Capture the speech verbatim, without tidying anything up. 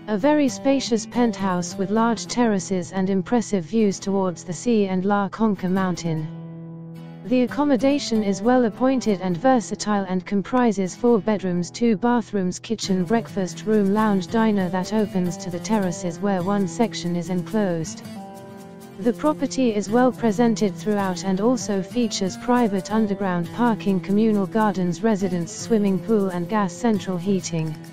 A very spacious penthouse with large terraces and impressive views towards the sea and La Conca mountain. The accommodation is well appointed and versatile and comprises four bedrooms, two bathrooms, kitchen, breakfast room, lounge, diner that opens to the terraces where one section is enclosed. The property is well presented throughout and also features private underground parking, communal gardens, residence swimming pool and gas central heating.